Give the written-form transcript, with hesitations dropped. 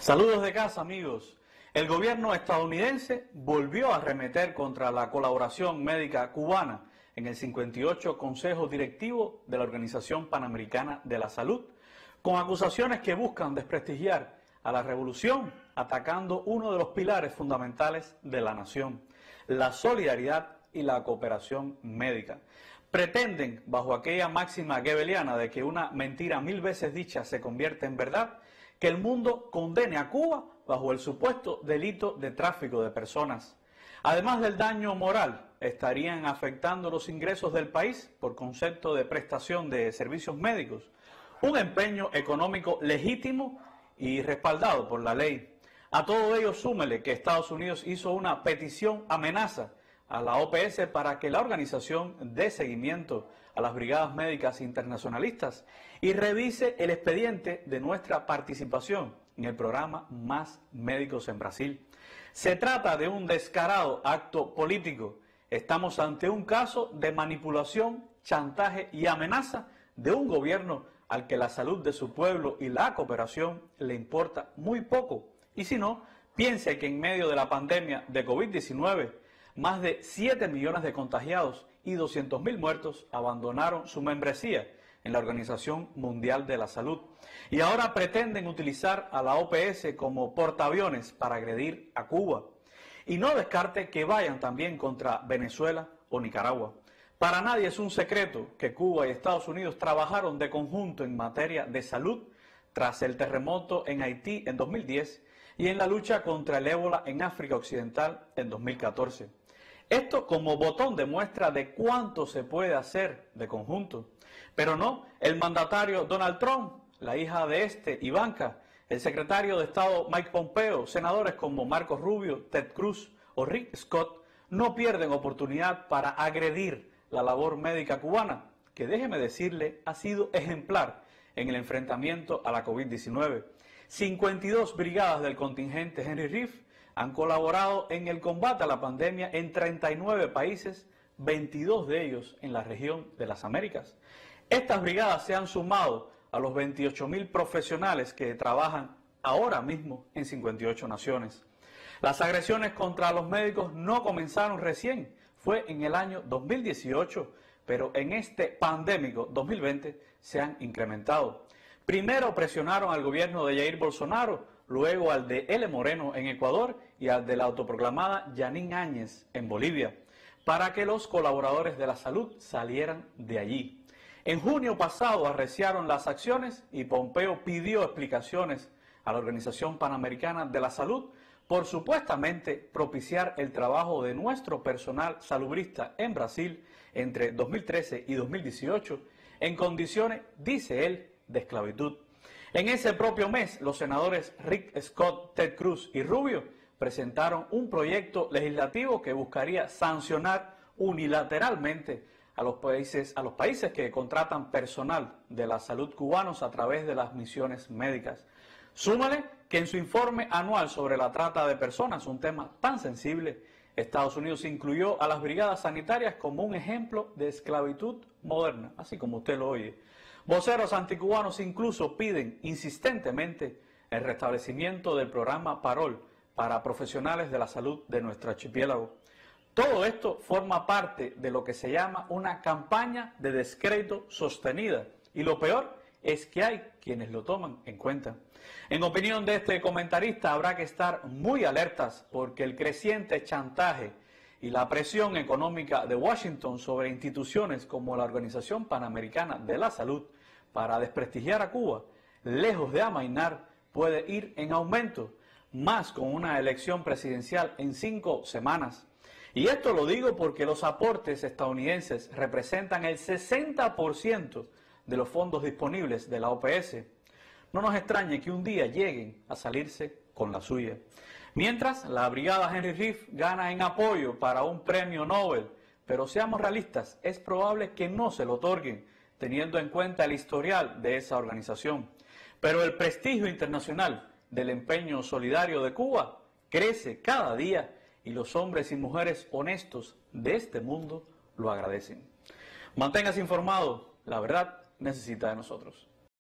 Saludos de casa, amigos. El gobierno estadounidense volvió a arremeter contra la colaboración médica cubana en el 58 Consejo Directivo de la Organización Panamericana de la Salud, con acusaciones que buscan desprestigiar a la revolución, atacando uno de los pilares fundamentales de la nación, la solidaridad y la cooperación médica. Pretenden, bajo aquella máxima goebbeliana de que una mentira 1000 veces dicha se convierte en verdad, que el mundo condene a Cuba bajo el supuesto delito de tráfico de personas. Además del daño moral, estarían afectando los ingresos del país por concepto de prestación de servicios médicos, un empeño económico legítimo y respaldado por la ley. A todo ello súmele que Estados Unidos hizo una petición amenaza a la OPS para que la organización dé seguimiento a las brigadas médicas internacionalistas y revise el expediente de nuestra participación en el programa Más Médicos en Brasil. Se trata de un descarado acto político. Estamos ante un caso de manipulación, chantaje y amenaza de un gobierno al que la salud de su pueblo y la cooperación le importa muy poco. Y si no, piense que en medio de la pandemia de COVID-19, más de 7 millones de contagiados y 200.000 muertos abandonaron su membresía en la Organización Mundial de la Salud y ahora pretenden utilizar a la OPS como portaaviones para agredir a Cuba. Y no descarte que vayan también contra Venezuela o Nicaragua. Para nadie es un secreto que Cuba y Estados Unidos trabajaron de conjunto en materia de salud tras el terremoto en Haití en 2010 y en la lucha contra el ébola en África Occidental en 2014. Esto como botón de muestra de cuánto se puede hacer de conjunto. Pero no, el mandatario Donald Trump, la hija de Ivanka, el secretario de Estado Mike Pompeo, senadores como Marco Rubio, Ted Cruz o Rick Scott, no pierden oportunidad para agredir la labor médica cubana, que déjeme decirle, ha sido ejemplar en el enfrentamiento a la COVID-19. 52 brigadas del contingente Henry Reef han colaborado en el combate a la pandemia en 39 países, 22 de ellos en la región de las Américas. Estas brigadas se han sumado a los 28.000 profesionales que trabajan ahora mismo en 58 naciones. Las agresiones contra los médicos no comenzaron recién, fue en el año 2018, pero en este pandémico 2020 se han incrementado. Primero presionaron al gobierno de Jair Bolsonaro, luego al de L. Moreno en Ecuador y al de la autoproclamada Yanine Áñez en Bolivia, para que los colaboradores de la salud salieran de allí. En junio pasado arreciaron las acciones y Pompeo pidió explicaciones a la Organización Panamericana de la Salud por supuestamente propiciar el trabajo de nuestro personal salubrista en Brasil entre 2013 y 2018 en condiciones, dice él, de esclavitud. En ese propio mes, los senadores Rick Scott, Ted Cruz y Rubio presentaron un proyecto legislativo que buscaría sancionar unilateralmente a los países que contratan personal de la salud cubanos a través de las misiones médicas. Súmale que en su informe anual sobre la trata de personas, un tema tan sensible, Estados Unidos incluyó a las brigadas sanitarias como un ejemplo de esclavitud moderna, así como usted lo oye. Voceros anticubanos incluso piden insistentemente el restablecimiento del programa Parol para profesionales de la salud de nuestro archipiélago. Todo esto forma parte de lo que se llama una campaña de descrédito sostenida y lo peor es que hay quienes lo toman en cuenta. En opinión de este comentarista habrá que estar muy alertas porque el creciente chantaje y la presión económica de Washington sobre instituciones como la Organización Panamericana de la Salud para desprestigiar a Cuba, lejos de amainar, puede ir en aumento, más con una elección presidencial en 5 semanas. Y esto lo digo porque los aportes estadounidenses representan el 60% de los fondos disponibles de la OPS. No nos extrañe que un día lleguen a salirse con la suya. Mientras, la brigada Henry Reef gana en apoyo para un premio Nobel, pero seamos realistas, es probable que no se lo otorguen, teniendo en cuenta el historial de esa organización. Pero el prestigio internacional del empeño solidario de Cuba crece cada día y los hombres y mujeres honestos de este mundo lo agradecen. Manténgase informado, la verdad necesita de nosotros.